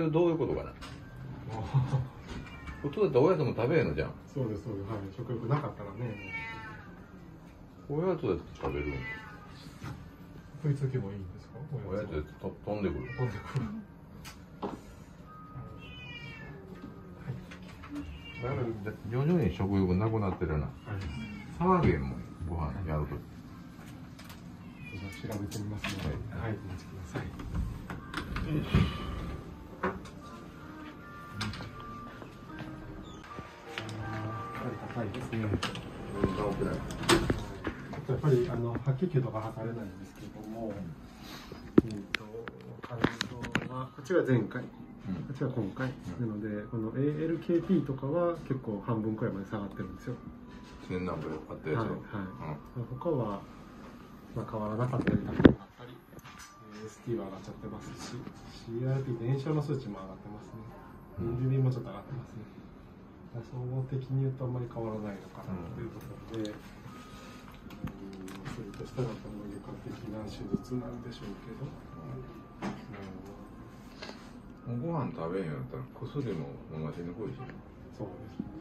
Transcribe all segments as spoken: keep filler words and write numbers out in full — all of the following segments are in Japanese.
れどういうことかな。普通だったらおやつも食べへんのじゃん。 そうですそうです。はい。食欲なかったらね。 おやつだって食べるんだ。 食いつけばいいんですか？ おやつだってと飛んでくる。 飛んでくる。 だから徐々に食欲なくなってるな。騒げんもん、ご飯やると。 調べてみますね。はい、はい、お待ちください。高いですね。ちょっとやっぱりあの白血球とか測れないんですけども、えっと肝臓はこっちが前回、こっちが今回、なのでこの エーエルケーティー とかは結構半分くらいまで下がってるんですよ。 千何歩あったやつ。 はいはい。他はまあ変わらなかったり高くなったり、エスティー は上がっちゃってますし、シーアールピー 炎症の数値も上がってますね。ビールビー もちょっと上がってますね。総合的に言うとあんまり変わらないのかなというところで、うん、それとしたらこの外科的な手術なんでしょうけど、 うん、ご飯食べへんやったら薬も飲ましにくいし、ね、 そうですね。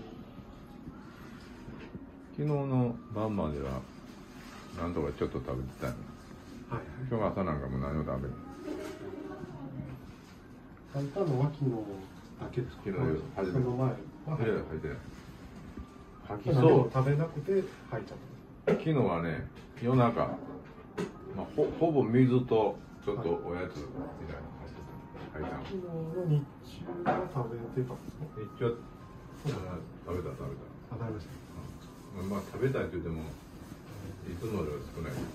昨日の晩まではなんとかちょっと食べてたんや、はいはい、今日朝なんかも何も食べない。 あんたのは昨日だけですか？ 昨日初めて。その前は入ってない。吐きそう。 食べなくて吐いちゃった。 昨日はね、夜中、まあ、ほほぼ水とちょっとおやつみたいなの入ってた。 昨日の日中は食べてたんですか？ 日中は食べた食べた。 あ、食べました。 うん、まあ食べたいって言ってもいつもより少ない。はい。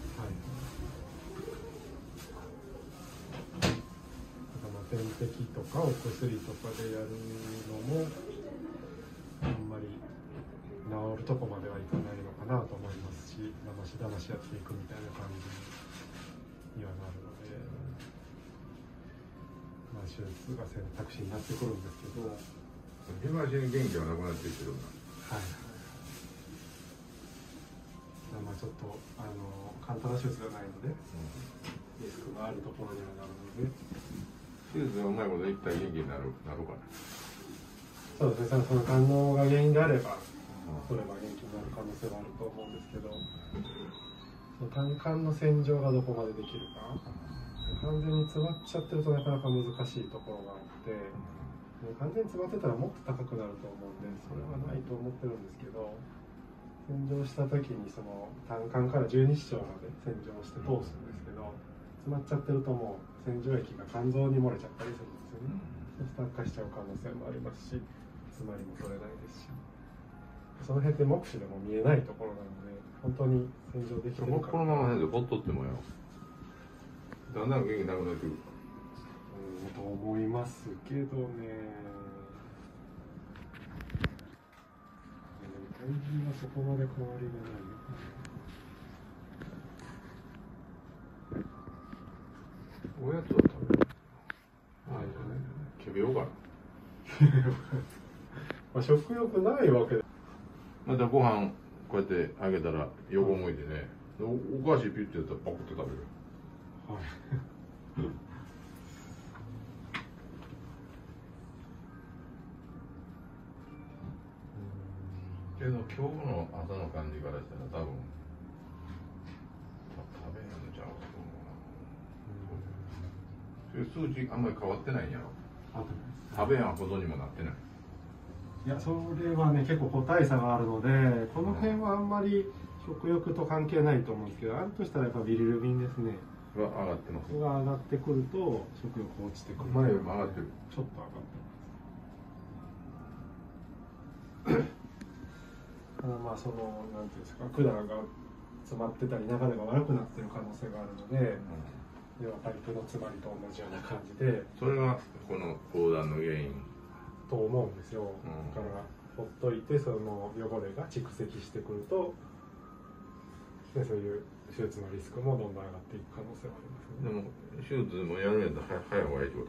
点滴とかお薬とかでやるのもあんまり治るとこまではいかないのかなと思いますし、だましだましやっていくみたいな感じにはなるので、まあ手術が選択肢になってくるんですけど、 今しに元気はなくなっていってるんだ。 はい。まあちょっとあの簡単な手術じゃないので、うん、リスクがあるところにはなるので。 手術がうまいこといったら元気になる、なるかな。 そうですね、その肝嚢が原因であれば、それば元気になる可能性はあると思うんですけど、その胆管の洗浄がどこまでできるか、完全に詰まっちゃってるとなかなか難しいところがあって、完全に詰まってたらもっと高くなると思うんで、それはないと思ってるんですけど、洗浄した時にその胆管から十二指腸まで洗浄して通すんですけど、詰まっちゃってるともう洗浄液が肝臓に漏れちゃったりするんですよね。そうすると悪化しちゃう可能性もありますし、詰まりも取れないですし、その辺って目視でも見えないところなので、本当に洗浄できてるか。 このままねでほっとってもよ、だんだん元気なくなってくる。 うんと思いますけどね。体重はそこまで変わりがないのかな。 おやつは食べる。はい、ケビオかな。 まあ食欲ないわけで。 またご飯こうやってあげたら横向いてね、お, お菓子ピュッてやったらパクって食べる。はい。けど今日の朝の感じからしたら多分食べへんのちゃうかと思うな。数値あんまり変わってないんやろ。食べやんほどにもなってない。 いや、それはね結構個体差があるので、この辺はあんまり食欲と関係ないと思うんですけど、あるとしたらやっぱビリルビンですね。 が上がってます。 が上がってくると食欲落ちてくる。 前よりも上がってる。 ちょっと上がってます。ただまあそのなんていうんですか、管が詰まってたり流れが悪くなってる可能性があるので。うん、要はパイプの詰まりと同じような感じで、 それがこの横断の原因と思うんですよ。うん、だからほっといてその汚れが蓄積してくると、でそういう手術のリスクもどんどん上がっていく可能性はありますね。 でも手術もやるんやったら早い方がいいってこと？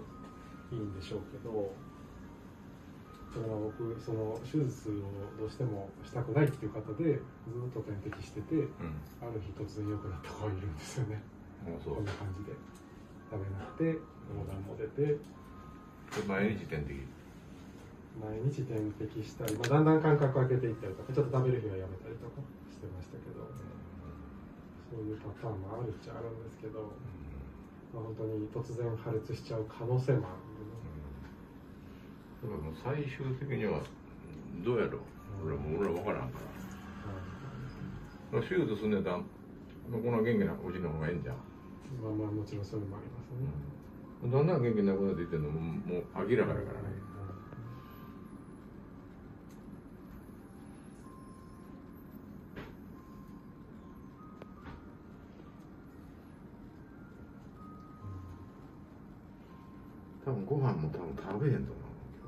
いいんでしょうけど、だから僕その手術をどうしてもしたくないっていう方でずっと点滴してて、うん、ある日突然良くなった子がいるんですよね。こんな感じで食べなくて横断も出て毎日点滴。 毎日点滴したり、まあ、だんだん間隔空けていったりとか、ちょっと食べる日はやめたりとかしてましたけど、そういうパターンもあるっちゃあるんですけど、まあ、本当に突然破裂しちゃう可能性もあるんでね。 だからもう最終的にはどうやろう、俺も俺は分からんから、手術すんねやったらこんな元気なうちの方がいいんじゃん。 まあまあもちろんそれもありますね。 うん、だんだん元気なくなっていってんのももう明らかだからね。多分ご飯も多分食べへんと思う。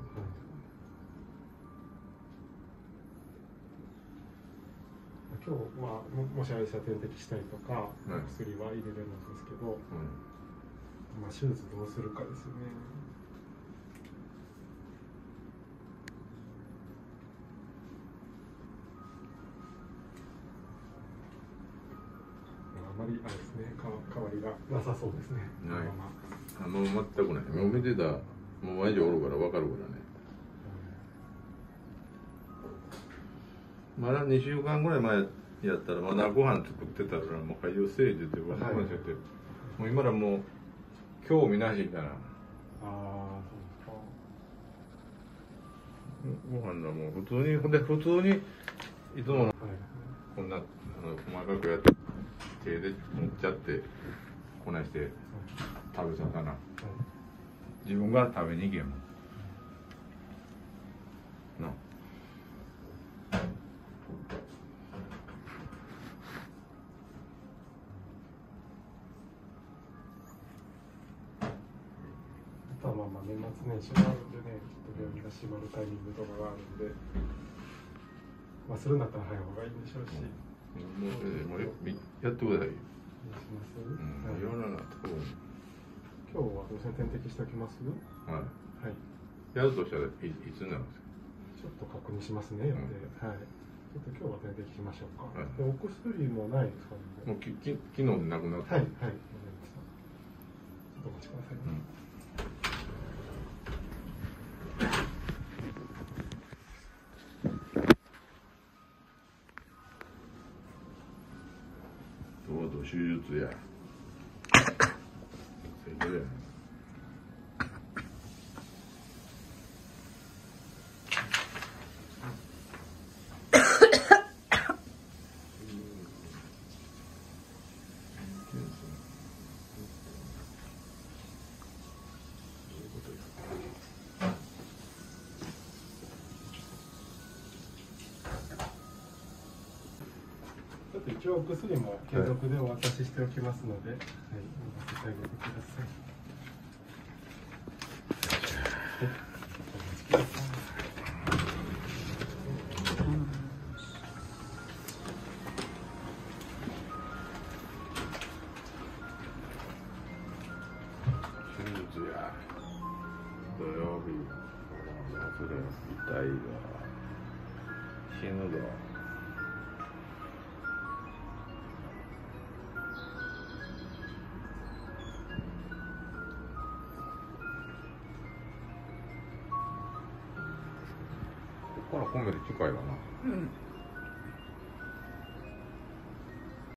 今日はももしあれしたら点滴したりとか、 はい、 薬は入れれるんですけど、 うん、 まあ手術どうするかですよね。あまりあれですね、か変わりがなさそうですね。 ない。 あもう全くない。もう見てたもう毎日おるから分かるからね。まだにしゅうかんぐらい前やったらまだご飯作ってたらもう廃業せいって言ってご飯しちゃって、はい、もう今らもう興味なしみたいな。ああ、そうですか。ご飯だもう普通にほんで普通にいつもの、はい、こんなあの細かくやって手で持っちゃってこないして食べさかな、はい、自分が食べに行けんもんな。 まあまあ年末年始があるんでね、ちょっと病院が閉まるタイミングとかがあるんで、まあするんだったら早い方がいいんでしょうし、 うん、もうもうやってくださいよ。 お願いします。うん、 はい、いろんなところに今日はどうせ点滴しておきます。 はい。 はい。 やるとしたらいいつになるんですか。 ちょっと確認しますね。予定、うん、はい。ちょっと今日は点滴しましょうか。はい、でお薬もないですかね。 もうきき昨日でなくなった。 はいはい。わかりました。ちょっとお待ちくださいね。うん、 とうとう手術や。せいでや。 ちょっと一応お薬も継続でお渡ししておきますので、はい、飲ませてあげてください。 手術や。土曜日、それ痛いわ。死ぬぞ。ここからコンビで近いわな。うん。